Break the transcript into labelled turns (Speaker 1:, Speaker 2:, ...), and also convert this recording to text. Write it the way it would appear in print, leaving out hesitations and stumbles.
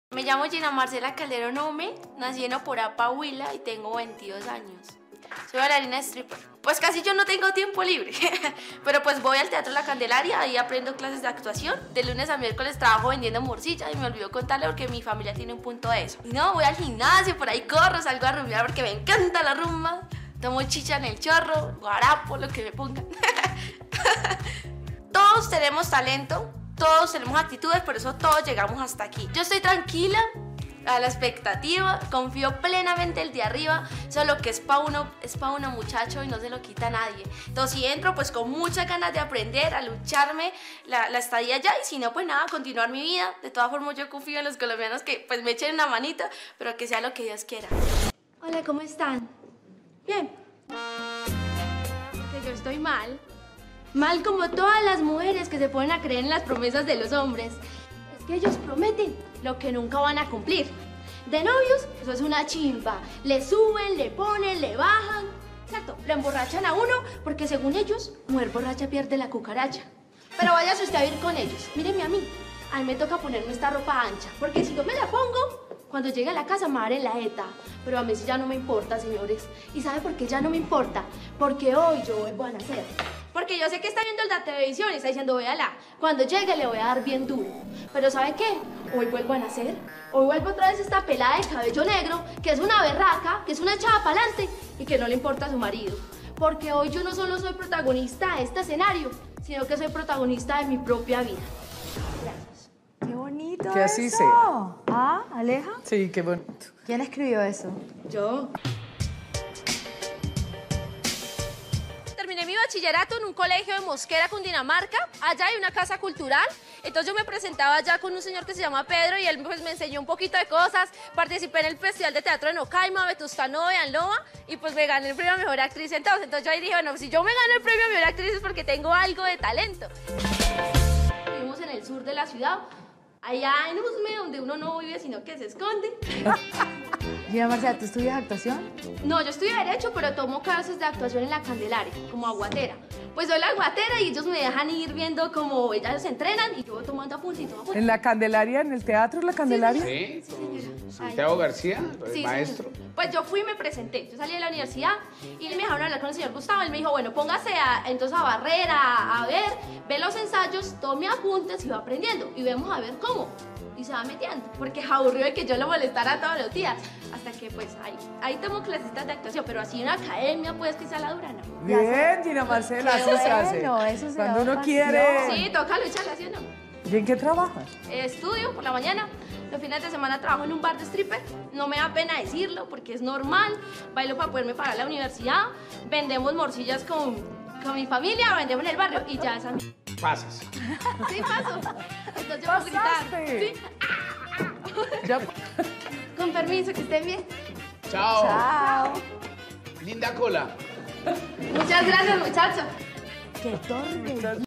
Speaker 1: Me llamo Gina Marcela Calderón Ome, nací en Oporapa, Huila y tengo 22 años. Soy bailarina de stripper. Pues casi yo no tengo tiempo libre, pero pues voy al Teatro La Candelaria y aprendo clases de actuación. De lunes a miércoles trabajo vendiendo morcilla y me olvidó contarle porque mi familia tiene un punto de eso. Y no, voy al gimnasio, por ahí corro, salgo a rumbear porque me encanta la rumba. Tomo chicha en el chorro, guarapo, lo que me pongan. Todos tenemos talento. Todos tenemos actitudes, por eso todos llegamos hasta aquí. Yo estoy tranquila, a la expectativa, confío plenamente el de arriba, solo que es pa' uno muchacho y no se lo quita a nadie. Entonces si entro pues con muchas ganas de aprender, a lucharme la estadía allá y si no pues nada, continuar mi vida. De todas formas yo confío en los colombianos que pues me echen una manita, pero que sea lo que Dios quiera. Hola, ¿cómo están? Bien. Que yo estoy mal. Mal como todas las mujeres que se ponen a creer en las promesas de los hombres. Es que ellos prometen lo que nunca van a cumplir. De novios, eso es una chimba. Le suben, le ponen, le bajan. Exacto, lo emborrachan a uno porque según ellos, mujer borracha pierde la cucaracha. Pero váyase usted a ir con ellos. Míreme a mí me toca ponerme esta ropa ancha. Porque si no me la pongo, cuando llegue a la casa me haré la jeta. Pero a mí sí ya no me importa, señores. ¿Y sabe por qué ya no me importa? Porque hoy yo vuelvo a nacer. Porque yo sé que está viendo la televisión y está diciendo, véala, cuando llegue le voy a dar bien duro. Pero ¿sabe qué? Hoy vuelvo a nacer. Hoy vuelvo otra vez esta pelada de cabello negro, que es una berraca, que es una echada para adelante y que no le importa a su marido. Porque hoy yo no solo soy protagonista de este escenario, sino que soy protagonista de mi propia vida. Gracias.
Speaker 2: ¡Qué bonito
Speaker 3: que así
Speaker 2: eso!
Speaker 3: sea.
Speaker 2: ¿Ah, Aleja?
Speaker 3: Sí, qué bonito.
Speaker 2: ¿Quién escribió eso?
Speaker 1: Yo. Terminé mi bachillerato en un colegio de Mosquera, Cundinamarca. Allá hay una casa cultural. Entonces yo me presentaba allá con un señor que se llama Pedro y él pues, me enseñó un poquito de cosas. Participé en el Festival de Teatro de Nocaima, Vetusta Nova y Anloa y pues me gané el premio a Mejor Actriz. Entonces yo ahí dije, bueno, si yo me gano el premio a Mejor Actriz es porque tengo algo de talento. Vivimos en el sur de la ciudad, allá en Usme, donde uno no vive sino que se esconde.
Speaker 2: Gina Marcela, ¿tú estudias actuación?
Speaker 1: No, yo estudio Derecho, pero tomo clases de actuación en La Candelaria, como aguatera. Pues soy la aguatera y ellos me dejan ir viendo cómo ellas se entrenan y yo voy tomando apuntes y todo apuntes.
Speaker 3: ¿En La Candelaria, en el teatro La Candelaria?
Speaker 4: Sí, con Santiago García, el
Speaker 1: Sí,
Speaker 4: maestro.
Speaker 1: señor. Pues yo fui y me presenté. Yo salí de la universidad y me dejaron hablar con el señor Gustavo. Él me dijo, bueno, póngase entonces a barrer, a ver, ve los ensayos, tome apuntes y va aprendiendo. Y vemos a ver cómo. Y se va metiendo, porque es aburrido de que yo lo molestara todos los días. Hasta que pues ahí tomo clasitas de actuación, pero así una academia pues que sea la dura, ¿no?
Speaker 3: Bien, Gina Marcela,
Speaker 2: Qué
Speaker 3: así se hace.
Speaker 2: bueno, eso se
Speaker 3: Cuando
Speaker 2: llama
Speaker 3: uno quiere...
Speaker 2: pasión.
Speaker 1: Sí, toca lucharla, ¿sí o no?
Speaker 3: ¿Y en qué trabajas?
Speaker 1: Estudio por la mañana, los fines de semana trabajo en un bar de stripper, no me da pena decirlo porque es normal, bailo para poderme pagar la universidad, vendemos morcillas con mi familia, vendemos en el barrio y ya esa...
Speaker 4: Pasas.
Speaker 1: Sí, paso. Entonces yo puedo gritar.
Speaker 3: ¡Pasaste!
Speaker 1: Sí.
Speaker 3: Ya.
Speaker 1: Con permiso, que estén bien.
Speaker 4: Chao.
Speaker 2: Chao.
Speaker 4: Linda cola.
Speaker 1: Muchas gracias, muchachos.
Speaker 2: ¡Qué torre!